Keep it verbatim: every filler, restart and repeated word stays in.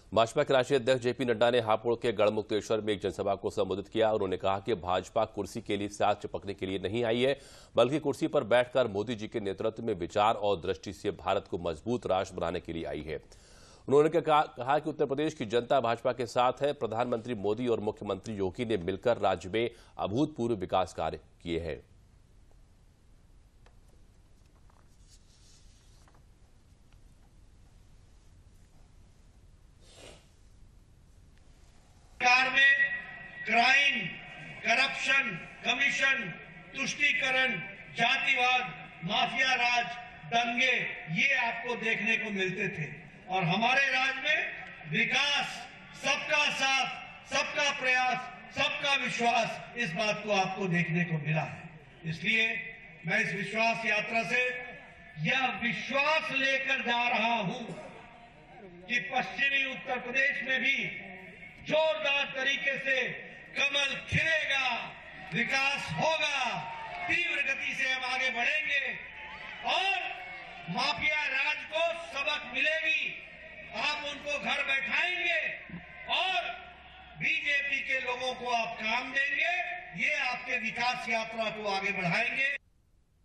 भाजपा के राष्ट्रीय अध्यक्ष जेपी नड्डा ने हापुड़ के गढ़मुक्तेश्वर में एक जनसभा को संबोधित किया। उन्होंने कहा कि भाजपा कुर्सी के लिए साथ चिपकने के लिए नहीं आई है, बल्कि कुर्सी पर बैठकर मोदी जी के नेतृत्व में विचार और दृष्टि से भारत को मजबूत राष्ट्र बनाने के लिए आई है। उन्होंने कहा कि उत्तर प्रदेश की जनता भाजपा के साथ है। प्रधानमंत्री मोदी और मुख्यमंत्री योगी ने मिलकर राज्य में अभूतपूर्व विकास कार्य किए हैं। सरकार में क्राइम, करप्शन, कमीशन, तुष्टीकरण, जातिवाद, माफिया राज, दंगे ये आपको देखने को मिलते थे और हमारे राज्य में विकास, सबका साथ, सबका प्रयास, सबका विश्वास, इस बात को आपको देखने को मिला है। इसलिए मैं इस विश्वास यात्रा से यह विश्वास लेकर जा रहा हूं कि पश्चिमी उत्तर प्रदेश में भी जोरदार तरीके से कमल खिलेगा, विकास होगा, तीव्र गति से हम आगे बढ़ेंगे और माफिया राज को सबक मिलेगी। आप उनको घर बैठाएंगे और बीजेपी के लोगों को आप काम देंगे, ये आपके विकास यात्रा को आगे बढ़ाएंगे।